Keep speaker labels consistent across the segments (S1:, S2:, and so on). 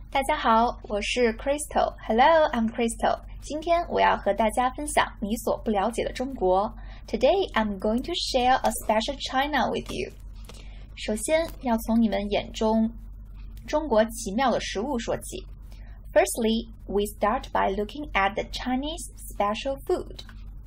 S1: 大家好，我是 Crystal。Hello, I'm Crystal。今天我要和大家分享你所不了解的中国。Today, I'm going to share a special China with you。首先要从你们眼中中国奇妙的食物说起。Firstly, we start by looking at the Chinese special food.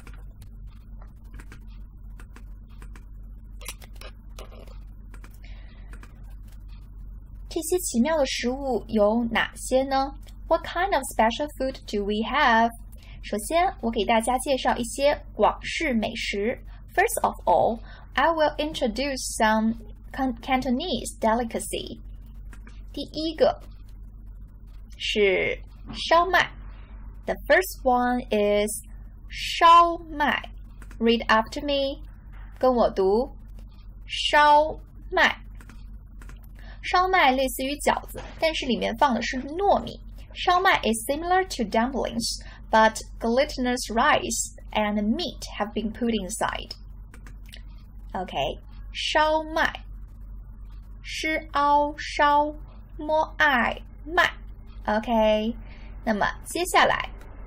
S1: 这些奇妙的食物有哪些呢？ What kind of special food do we have? 首先，我给大家介绍一些广式美食。First of all, I will introduce some Cantonese delicacy. 第一个是烧麦。The first one is 烧麦。Read after me. 跟我读烧麦。烧麦类似于饺子，但是里面放的是糯米。烧麦 is similar to dumplings, but glutinous rice and meat have been put inside. OK, 烧麦，是凹烧摸爱麦。OK, 那么接下来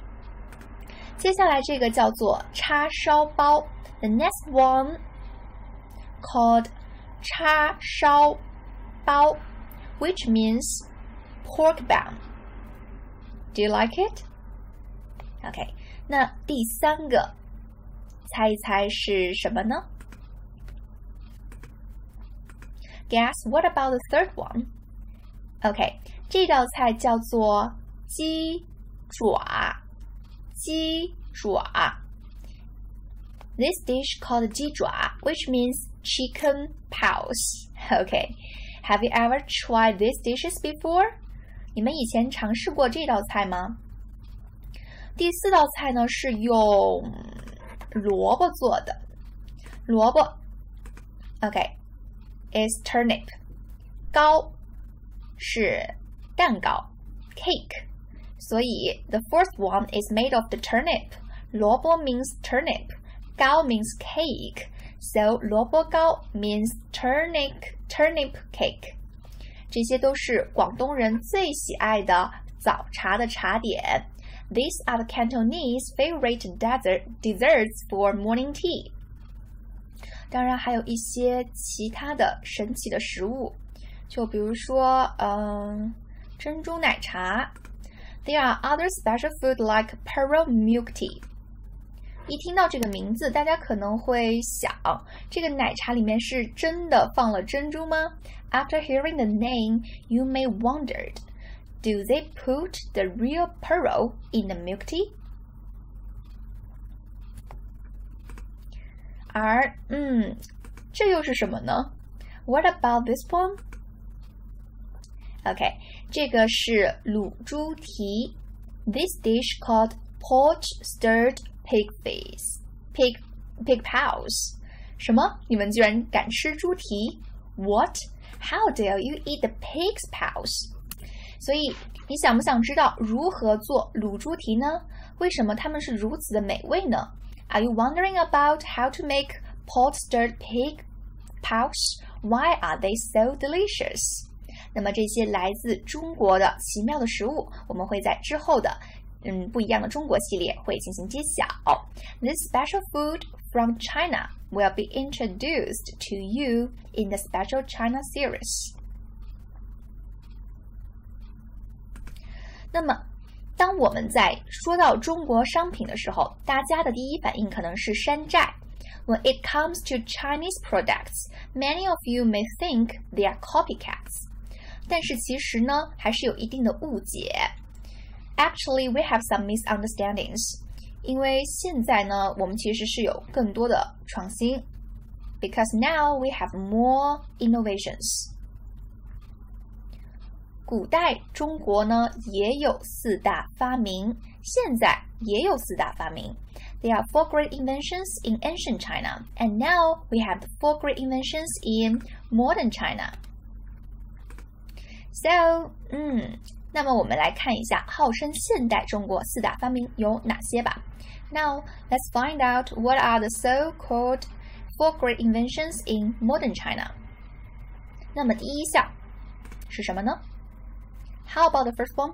S1: 这个叫做叉烧包。The next one called 叉烧包 which means pork bun. Do you like it? OK, 那第三个猜一猜是什么呢？ Guess what about the third one? OK, 这道菜叫做鸡爪。鸡爪。This dish called 鸡爪 which means chicken paws. OK.Have you ever tried these dishes before? 你们以前尝试过这道菜吗？第四道菜呢是用萝卜做的。萝卜 OK is turnip. 糕是蛋糕 cake. 所以 the fourth one is made of the turnip. 萝卜 means turnip. 糕 means cake. So 萝卜糕 means turnip cake. 这些都是广东人最喜爱的早茶的茶点。These are the Cantonese favorite desserts for morning tea. 当然还有一些其他的神奇的食物，就比如说珍珠奶茶。There are other special food like pearl milk tea.一听到这个名字，大家可能会想，这个奶茶里面是真的放了珍珠吗？ After hearing the name, you may wondered, do they put the real pearl in the milk tea? 而这又是什么呢？ What about this one? OK, 这个是卤猪蹄。This dish called pork stirred pig paws. 什么？你们居然敢吃猪蹄 ？What? How dare you eat the pig's paws? 所以你想不想知道如何做卤猪蹄呢？为什么它们是如此的美味呢？ Are you wondering about how to make pot-stirred pig paws? Why are they so delicious? 那么这些来自中国的奇妙的食物，我们会在之后的不一样的中国系列会进行揭晓。This special food from China will be introduced to you in the special China series. 那么，当我们在说到中国商品的时候，大家的第一反应可能是山寨。When it comes to Chinese products, many of you may think they are copycats. 但是其实呢，还是有一定的误解。Actually, we have some misunderstandings. 因为现在呢，我们其实是有更多的创新。Because now we have more innovations. 古代中国呢也有四大发明，现在也有四大发明。There are 4 great inventions in ancient China, and now we have 4 great inventions in modern China. So, 那么我们来看一下号称现代中国四大发明有哪些吧。Now, let's find out what are the so-called 4 great inventions in modern China. 那么第一项是什么呢？ How about the first one?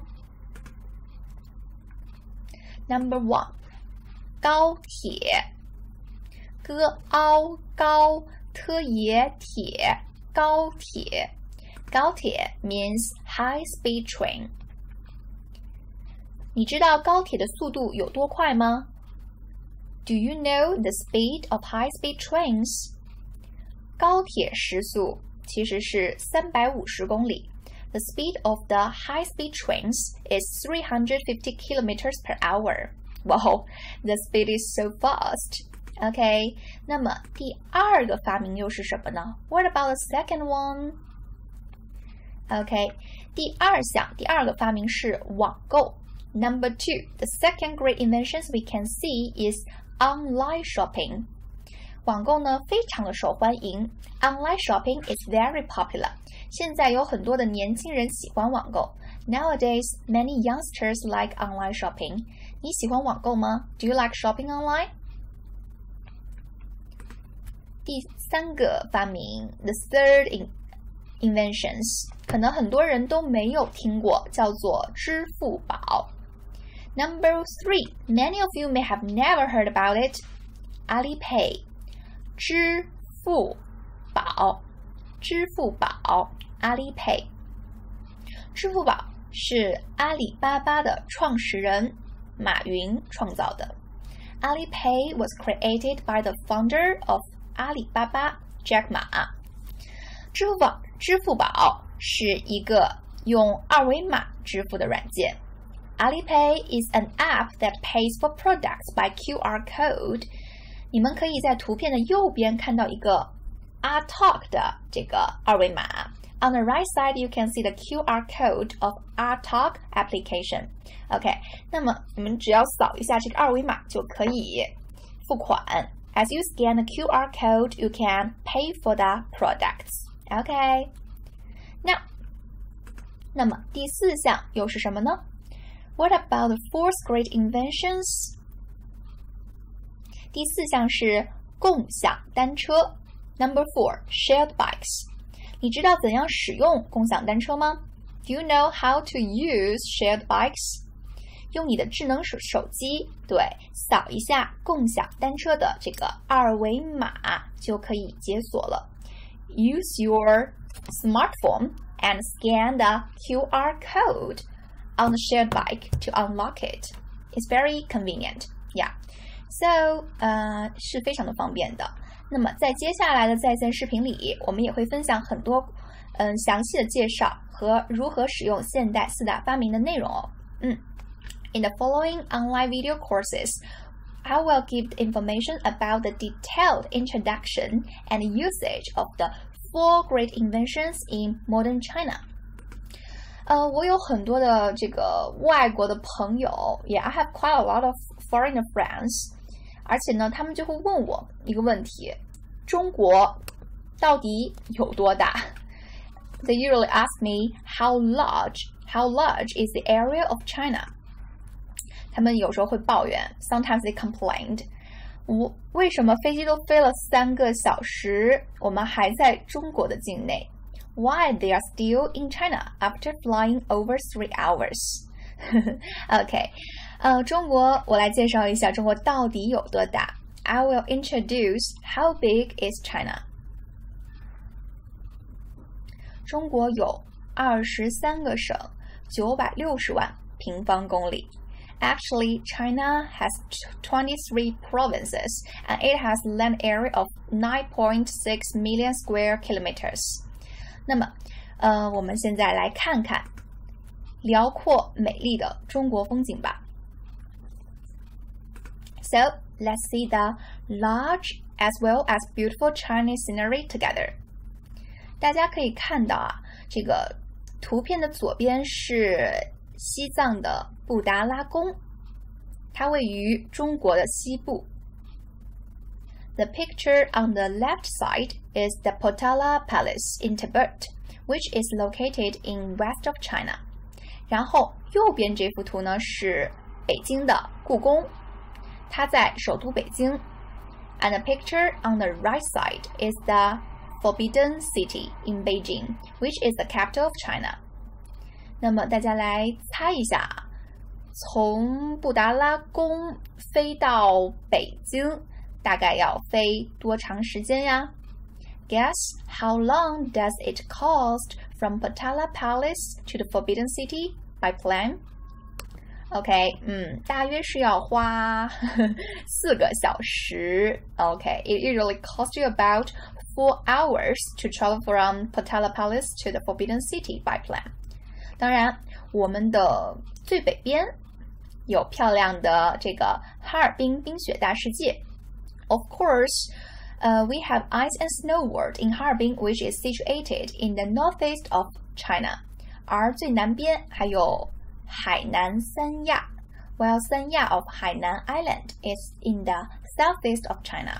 S1: Number 1. 高铁 g ao 高 t ye 铁 高铁 高铁 means high-speed train. 你知道高铁的速度有多快吗？ Do you know the speed of high-speed trains? 高铁时速其实是350公里。The speed of the high-speed trains is 350 kilometers per hour. Wow, the speed is so fast. OK, 那么第二个发明又是什么呢？ What about the second one? OK, 第二个发明是网购。Number 2, the second great inventions we can see is online shopping. 网购呢非常的受欢迎。Online shopping is very popular. 现在有很多的年轻人喜欢网购。Nowadays, many youngsters like online shopping. 你喜欢网购吗？ Do you like shopping online? 第三个发明 the third inventions 可能很多人都没有听过，叫做支付宝。Number 3, many of you may have never heard about it. Alipay. 支付宝 Alipay. 支付宝是阿里巴巴的创始人马云创造的。Alipay was created by the founder of 阿里巴巴 Jack Ma. 支付宝是一个用二维码支付的软件。Alipay is an app that pays for products by QR code. 你们可以在图片的右边看到一个 AreTalk 的这个二维码。On the right side, you can see the QR code of AreTalk application. OK, 那么你们只要扫一下这个二维码就可以付款。As you scan the QR code, you can pay for the products. OK, 那么第四项又是什么呢？ What about the fourth great inventions? 第四项是共享单车。Number 4, shared bikes. 你知道怎样使用共享单车吗？ Do you know how to use shared bikes? 用你的智能手机，对，扫一下共享单车的这个二维码就可以解锁了。Use your smartphone and scan the QR code on the shared bike to unlock it. It's very convenient. Yeah. So, 是非常的方便的。那么在接下来的在线视频里，我们也会分享很多详细的介绍和如何使用现代四大发明的内容哦。In the following online video courses, I will give information about the detailed introduction and usage of the 4 great inventions in modern China. 我有很多的这个外国的朋友 ，Yeah, I have quite a lot of foreigner friends. 而且呢，他们就会问我一个问题：中国到底有多大 ？They usually ask me how large is the area of China? 他们有时候会抱怨 ，sometimes they complained. 为什么飞机都飞了3个小时，我们还在中国的境内 ？Why they are still in China after flying over 3 hours? OK. 中国，我来介绍一下中国到底有多大。I will introduce how big is China. 中国有23个省，960万平方公里。Actually, China has 23 provinces, and it has land area of 9.6 million square kilometers. 那么，我们现在来看看辽阔美丽的中国风景吧。So, let's see the large as well as beautiful Chinese scenery together. 大家可以看到啊，这个图片的左边是西藏的布达拉宫，它位于中国的西部。The picture on the left side is the Potala Palace in Tibet, which is located in west of China. 然后右边这幅图呢是北京的故宫，它在首都北京。And the picture on the right side is the Forbidden City in Beijing, which is the capital of China. 那么大家来猜一下，从布达拉宫飞到北京大概要飞多长时间呀？ Guess how long does it cost from Potala Palace to the Forbidden City by plane? OK， 大约是要花4个小时。OK，it usually costs you about 4 hours to travel from Potala Palace to the Forbidden City by plane. 当然，我们的最北边有漂亮的这个哈尔滨冰雪大世界。Of course, we have ice and snow world in Harbin, which is situated in the northeast of China. 而最南边还有海南三亚 while 三亚 of Hainan Island is in the southeast of China.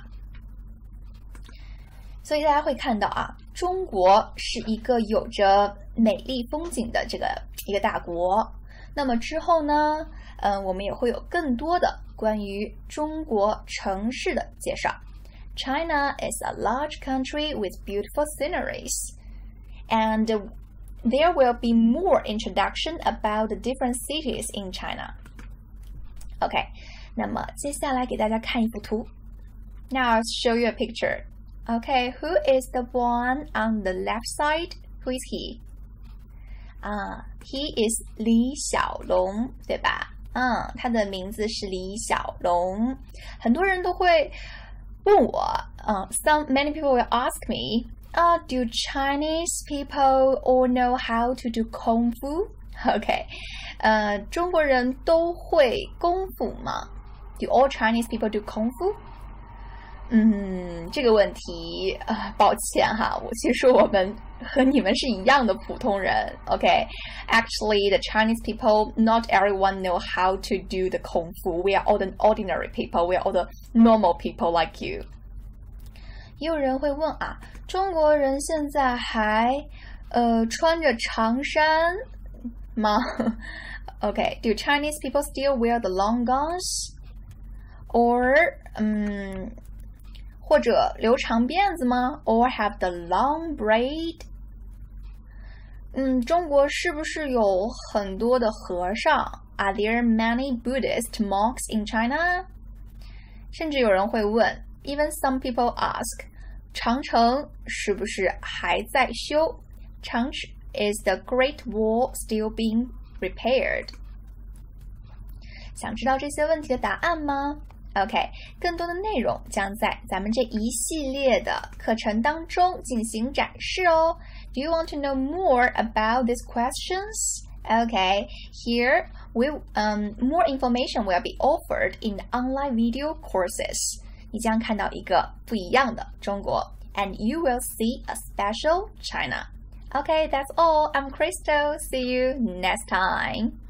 S1: 所以大家会看到啊，中国是一个有着美丽风景的一个大国。那么之后呢，我们也会有更多的关于中国城市的介绍。China is a large country with beautiful sceneries, and there will be more introduction about the different cities in China. OK， 那么接下来给大家看一幅图。Now I'll show you a picture. OK, who is the one on the left side? Who is he? He is 李小龙，对吧？他的名字是李小龙。很多人都会问我，many people will ask me, do Chinese people all know how to do 功夫 ？OK， 中国人都会功夫吗 ？Do all Chinese people do 功夫？这个问题抱歉哈，其实我们和你们是一样的普通人 ，OK？Actually, the Chinese people, not everyone know how to do the 功夫。We are all the ordinary people. We are all the normal people like you. 也有人会问啊，中国人现在还穿着长衫吗？OK, do Chinese people still wear the long gowns? Or 或者留长辫子吗 ？Or have the long braid？ 中国是不是有很多的和尚 ？Are there many Buddhist monks in China？ 甚至有人会问 ，Even some people ask， 长城是不是还在修？长城 Is the Great Wall still being repaired？ 想知道这些问题的答案吗？OK， 更多的内容将在咱们这一系列的课程当中进行展示哦。Do you want to know more about these questions? Okay, here more information will be offered in the online video courses. 你将看到一个不一样的中国 and you will see a special China. Okay, that's all. I'm Crystal. See you next time.